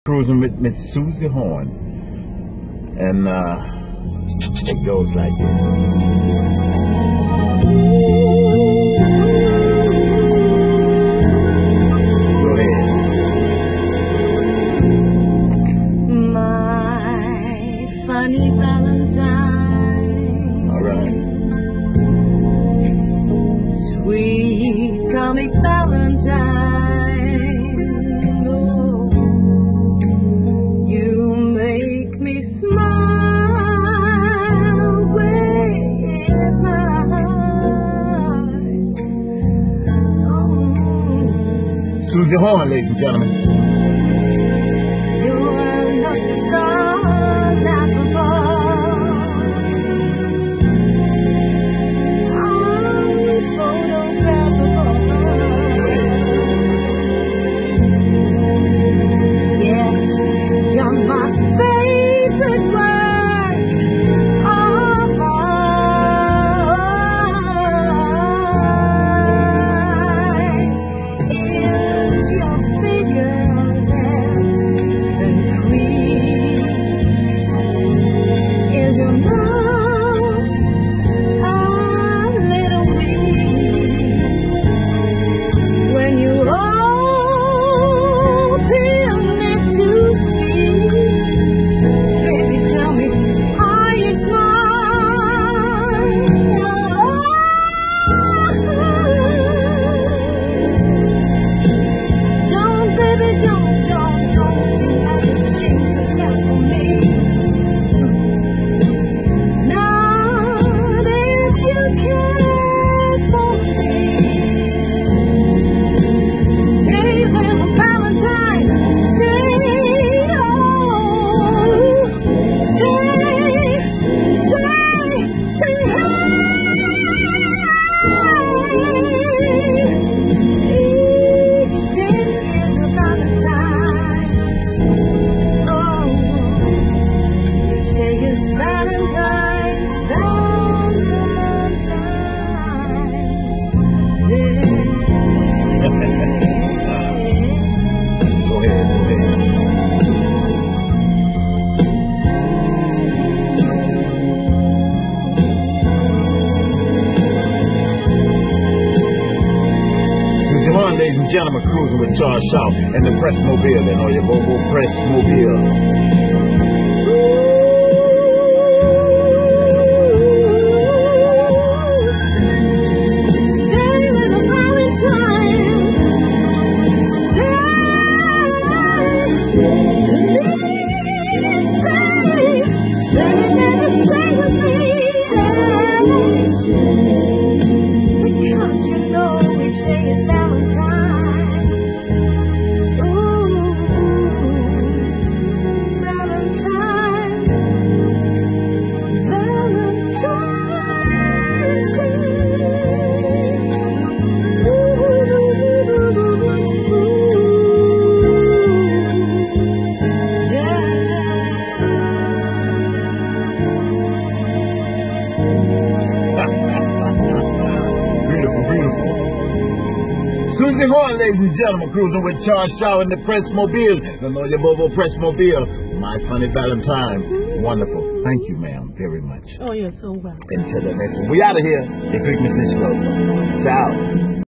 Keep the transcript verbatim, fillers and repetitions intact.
Cruising with Miss Susan Horn, and uh, it goes like this. Go ahead. My funny valentine. All right. Sweet comic valentine. Smile with my heart. Oh. Susan Horn, ladies and gentlemen. Your looks are laughable. Unphotographable. Yet you're my favorite word. Ladies and gentlemen, cruising with Charles Shaw and the Pressmobile, and on your Volvo Pressmobile. Susan Horn, ladies and gentlemen, cruising with Charles Shaw in the Pressmobile. The your Volvo Pressmobile. My funny valentine. Wonderful. Thank you, ma'am, very much. Oh, you're so welcome. Until the next one. We out of here. The quickness is close. Ciao.